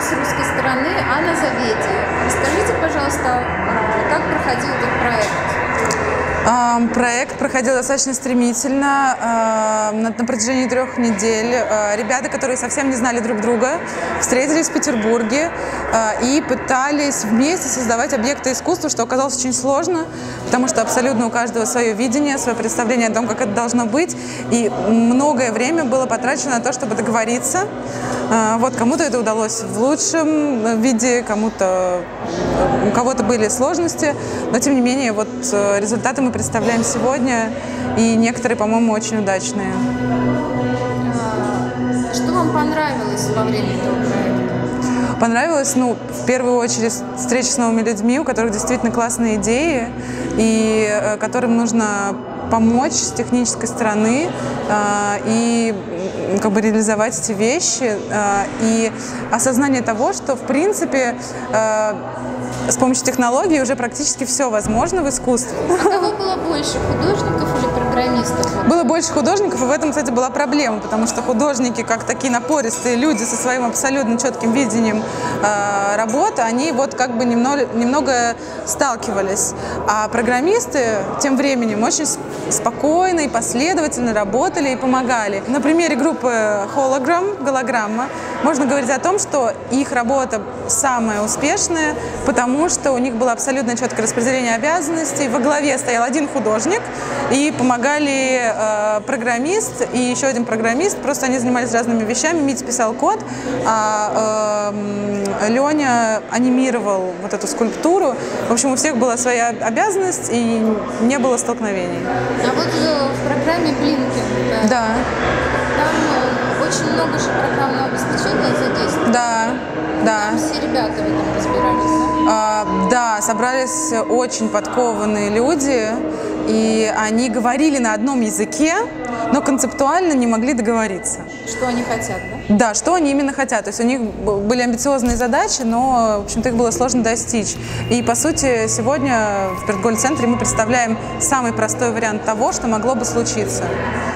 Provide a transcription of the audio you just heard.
с русской стороны Анна Заведи. Расскажите, пожалуйста, как проходил этот проект? Проект проходил достаточно стремительно, на протяжении 3 недель. Ребята, которые совсем не знали друг друга, встретились в Петербурге и пытались вместе создавать объекты искусства, что оказалось очень сложно, потому что абсолютно у каждого свое видение, свое представление о том, как это должно быть. И многое время было потрачено на то, чтобы договориться. Вот кому-то это удалось в лучшем виде, у кого-то были сложности, но тем не менее вот результаты мы представляем сегодня, и некоторые, по-моему, очень удачные. Что вам понравилось во время этого проекта? Понравилось, в первую очередь, встреча с новыми людьми, у которых действительно классные идеи, и которым нужно помочь с технической стороны и реализовать эти вещи. И осознание того, что, в принципе, с помощью технологий уже практически все возможно в искусстве. А кого было больше, художников или программистов? Было больше художников, и в этом, кстати, была проблема, потому что художники, как такие напористые люди со своим абсолютно четким видением работы, они немного сталкивались. А программисты тем временем очень спокойно и последовательно работали и помогали. На примере группы Hologram, голограмма, можно говорить о том, что их работа самая успешная, потому что у них было абсолютно четкое распределение обязанностей. Во главе стоял один художник, и помогали программист и еще один программист. Просто они занимались разными вещами. Митя писал код, а Леня анимировал вот эту скульптуру. В общем, у всех была своя обязанность, и не было столкновений. А вот в программе Blinken, да. Там очень много же программного обеспечения задействовано. Да. Там все ребята в этом разбирались, да, собрались очень подкованные люди, и они говорили на одном языке, но концептуально не могли договориться. Что они хотят, да? Да, что они именно хотят. То есть у них были амбициозные задачи, но, в общем-то, их было сложно достичь. И, по сути, сегодня в Пертголд-центре мы представляем самый простой вариант того, что могло бы случиться.